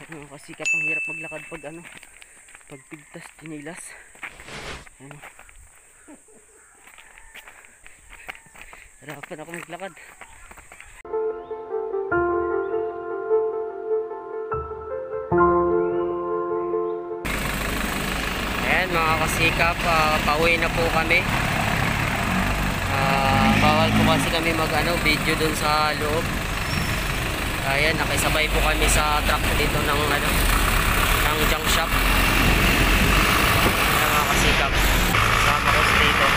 Kasi kapang hirap maglakad pag ano, pag pigtas, tinilas. Ano. Hirapan ako maglakad. Ayan mga kasikap, pauwi na po kami. Bawal po kasi kami mag video dun sa loob. Ayan, nakisabay po kami sa truck dito ng junk shop. Ayan mga kasikap, kasama ko dito.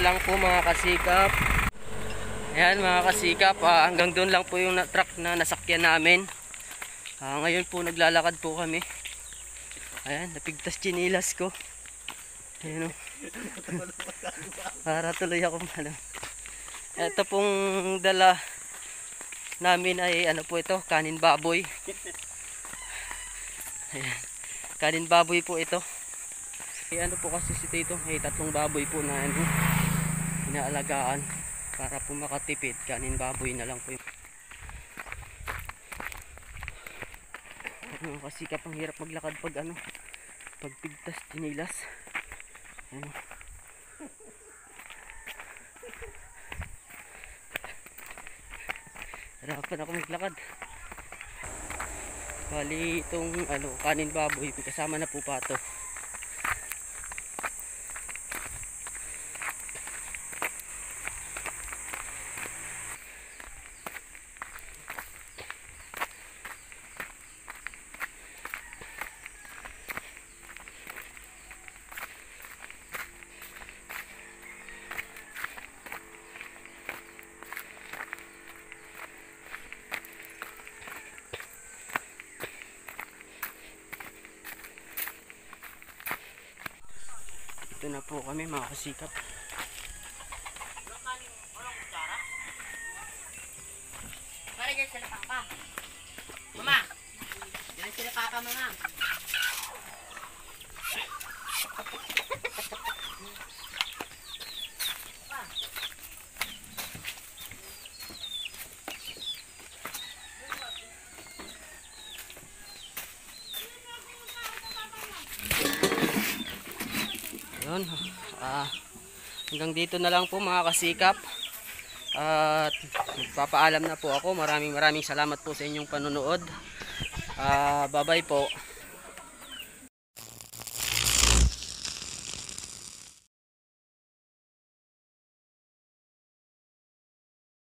lang po mga kasikap. Ayan mga kasikap, hanggang doon lang po yung truck na nasakyan namin. Ngayon po naglalakad po kami. Ayan, napigtas chinilas ko. Ayan o. Para tuloy ako ano. Ito pong dala namin ay ano po ito, kanin baboy. Ayan. Kanin baboy po ito. Ano po kasi si Tito, may 3 baboy po na ano, inaalagaan para po makatipid. Kanin baboy na lang po yun. Ano, kasi kapang hirap maglakad pag ano, pag pigtas tinilas. Ano. Hirapan ako maglakad. Bali itong ano, kanin baboy kasama na po pato. Ito na po kami mga kasikap. Para dyan sila papa. Mama! Dyan sila papa, mama. Yun, hanggang dito na lang po mga kasikap. At magpapaalam na po ako. Maraming salamat po sa inyong panonood. Bye bye po.